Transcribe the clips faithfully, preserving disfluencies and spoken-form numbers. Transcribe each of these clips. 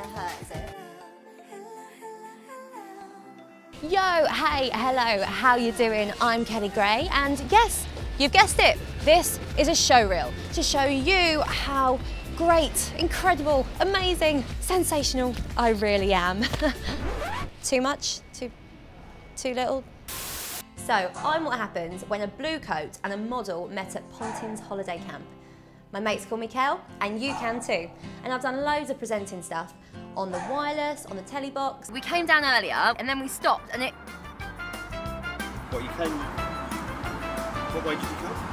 gonna hurt, is it? Yo, hey, hello, how you doing? I'm Kelly Gray, and yes, you've guessed it, this is a show reel to show you how great, incredible, amazing, sensational I really am. Too much? Too, too little? So, I'm what happens when a blue coat and a model met at Pontins holiday camp. My mates call me Kel, and you can too. And I've done loads of presenting stuff on the wireless, on the telly box. We came down earlier, and then we stopped, and it... What, you came... What way did you come?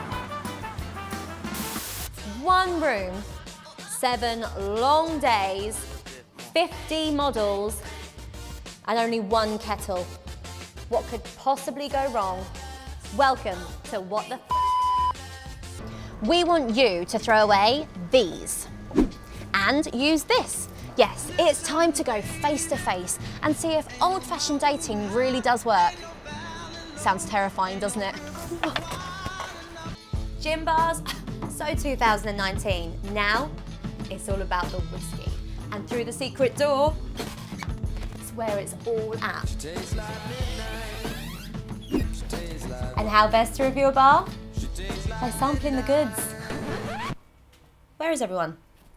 One room, seven long days, fifty models, and only one kettle. What could possibly go wrong? Welcome to What the F. We want you to throw away these and use this. Yes, it's time to go face to face and see if old-fashioned dating really does work. Sounds terrifying, doesn't it? Gin bars, so two thousand nineteen. Now, it's all about the whiskey. And through the secret door, it's where it's all at. And how best to review a bar? By sampling the goods. Where is everyone?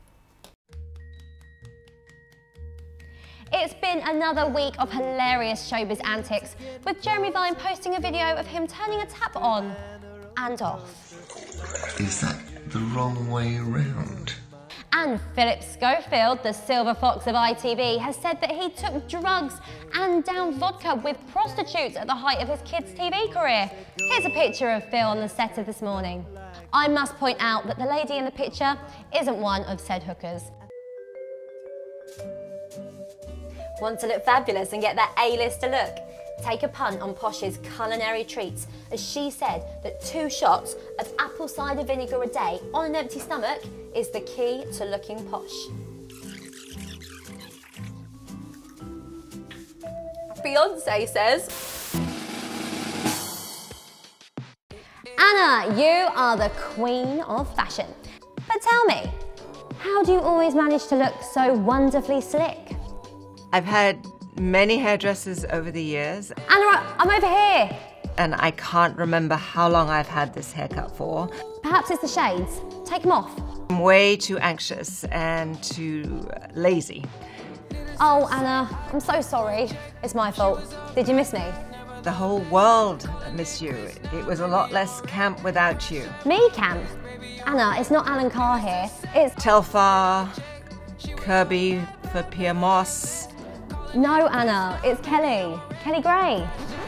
It's been another week of hilarious showbiz antics, with Jeremy Vine posting a video of him turning a tap on and off. Is that the wrong way round? And Philip Schofield, the silver fox of I T V, has said that he took drugs and downed vodka with prostitutes at the height of his kid's T V career. Here's a picture of Phil on the set of This Morning. I must point out that the lady in the picture isn't one of said hookers. Want to look fabulous and get that A-lister look? Take a punt on Posh's culinary treats, as she said that two shots of apple cider vinegar a day on an empty stomach is the key to looking posh. Beyonce says, Anna, you are the queen of fashion. But tell me, how do you always manage to look so wonderfully slick? I've had many hairdressers over the years. Anna, I'm over here. And I can't remember how long I've had this haircut for. Perhaps it's the shades. Take them off. I'm way too anxious and too lazy. Oh, Anna, I'm so sorry. It's my fault. Did you miss me? The whole world missed you. It was a lot less camp without you. Me camp? Anna, it's not Alan Carr here. It's... Telfar, Kirby for Pierre Moss. No, Anna, it's Kelly. Kelly Gray.